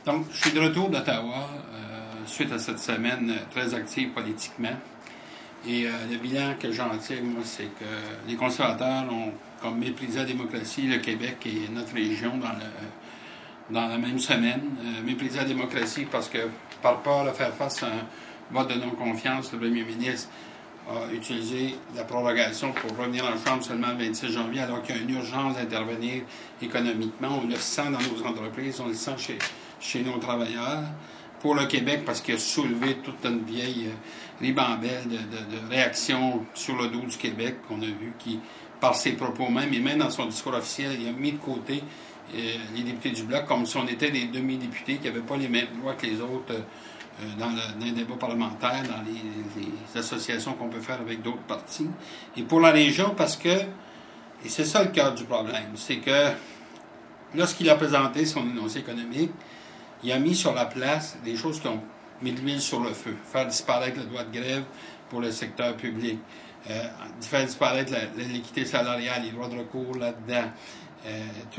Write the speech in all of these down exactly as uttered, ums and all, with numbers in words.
Donc, je suis de retour d'Ottawa euh, suite à cette semaine très active politiquement. Et euh, le bilan que j'en tire, moi, c'est que les conservateurs ont comme méprisé la démocratie, le Québec et notre région dans, le, dans la même semaine. Euh, méprisé la démocratie parce que, par peur de faire face à un vote de non-confiance, le premier ministre a utilisé la prorogation pour revenir en Chambre seulement le vingt-six janvier, alors qu'il y a une urgence d'intervenir économiquement. On le sent dans nos entreprises, on le sent chez, chez nos travailleurs. Pour le Québec, parce qu'il a soulevé toute une vieille ribambelle de, de, de réactions sur le dos du Québec qu'on a vu, qui, par ses propos même, et même dans son discours officiel, il a mis de côté euh, les députés du Bloc comme si on était des demi-députés qui n'avaient pas les mêmes droits que les autres euh, dans, le, dans les débats parlementaires, dans les, les associations qu'on peut faire avec d'autres partis. Et pour la région, parce que, et c'est ça le cœur du problème, c'est que lorsqu'il a présenté son énoncé économique, il a mis sur la place des choses qui ont mis de l'huile sur le feu. Faire disparaître le droit de grève pour le secteur public. Euh, faire disparaître l'équité salariale, les droits de recours là-dedans. Euh,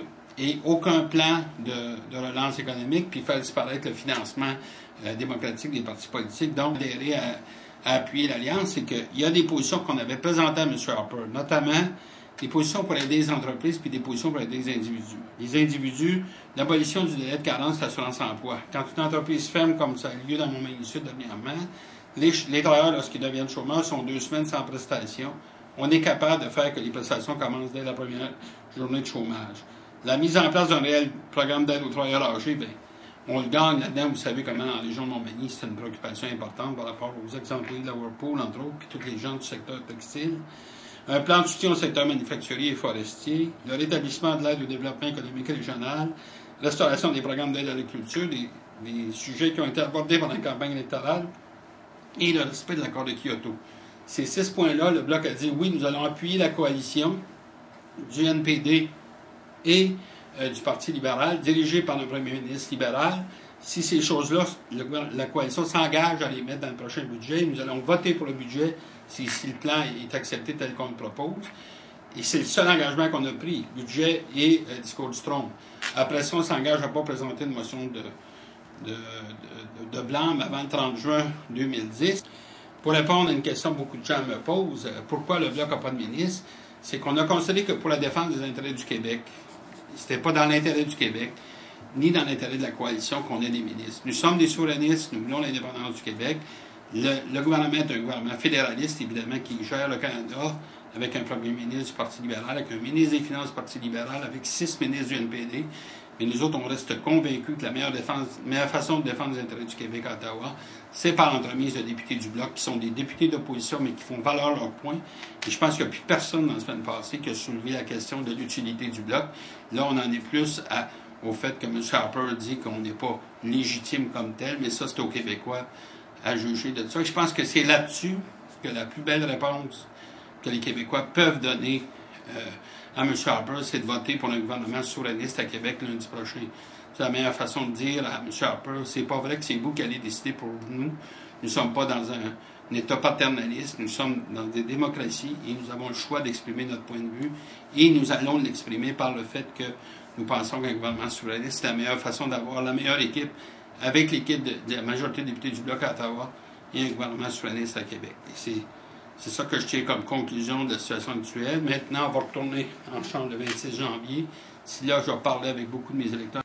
et aucun plan de, de relance économique, puis faire disparaître le financement euh, démocratique des partis politiques. Donc, adhérer à, à appuyer l'Alliance, c'est qu'il y a des positions qu'on avait présentées à M. Harper, notamment des positions pour aider les entreprises puis des positions pour aider les individus. Les individus, l'abolition du délai de carence de l'assurance-emploi. Quand une entreprise ferme, comme ça a eu lieu dans mon Maine-Sud dernièrement, les, les travailleurs, lorsqu'ils deviennent chômeurs, sont deux semaines sans prestation. On est capable de faire que les prestations commencent dès la première journée de chômage. La mise en place d'un réel programme d'aide aux travailleurs âgés, bien, on le gagne là-dedans. Vous savez comment dans la région de Montmagny, c'est une préoccupation importante par rapport aux exemplaires de la Whirlpool, entre autres, puis tous les gens du secteur textile. Un plan de soutien au secteur manufacturier et forestier, le rétablissement de l'aide au développement économique régional, restauration des programmes d'aide à l'agriculture, des, des sujets qui ont été abordés pendant la campagne électorale, et le respect de l'accord de Kyoto. Ces six points-là, le Bloc a dit oui, nous allons appuyer la coalition du N P D et euh, du Parti libéral, dirigée par le premier ministre libéral. Si ces choses-là, le, la coalition s'engage à les mettre dans le prochain budget, nous allons voter pour le budget si, si le plan est accepté tel qu'on le propose. Et c'est le seul engagement qu'on a pris, budget et euh, discours du trône. Après ça, on s'engage à ne pas présenter une motion de, de, de, de blâme avant le trente juin deux mille dix. Pour répondre à une question que beaucoup de gens me posent, euh, pourquoi le Bloc n'a pas de ministre, c'est qu'on a considéré que pour la défense des intérêts du Québec, c'était pas dans l'intérêt du Québec, ni dans l'intérêt de la coalition qu'on ait des ministres. Nous sommes des souverainistes, nous voulons l'indépendance du Québec. Le, le gouvernement est un gouvernement fédéraliste, évidemment, qui gère le Canada avec un premier ministre du Parti libéral, avec un ministre des Finances du Parti libéral, avec six ministres du N P D. Mais nous autres, on reste convaincus que la meilleure, défense, meilleure façon de défendre les intérêts du Québec à Ottawa, c'est par l'entremise de députés du Bloc, qui sont des députés d'opposition, mais qui font valoir leurs points. Et je pense qu'il n'y a plus personne dans la semaine passée qui a soulevé la question de l'utilité du Bloc. Là, on en est plus à... au fait que M. Harper dit qu'on n'est pas légitime comme tel, mais ça, c'est aux Québécois à juger de ça. Et je pense que c'est là-dessus que la plus belle réponse que les Québécois peuvent donner euh, à M. Harper, c'est de voter pour un gouvernement souverainiste à Québec lundi prochain. C'est la meilleure façon de dire à M. Harper, c'est pas vrai que c'est vous qui allez décider pour nous. Nous ne sommes pas dans un, un État paternaliste, nous sommes dans des démocraties et nous avons le choix d'exprimer notre point de vue et nous allons l'exprimer par le fait que nous pensons qu'un gouvernement souverainiste, c'est la meilleure façon d'avoir la meilleure équipe avec l'équipe de, de la majorité des députés du Bloc à Ottawa et un gouvernement souverainiste à Québec. Et c'est, c'est ça que je tire comme conclusion de la situation actuelle. Maintenant, on va retourner en Chambre le vingt-six janvier. Si là, je vais parler avec beaucoup de mes électeurs.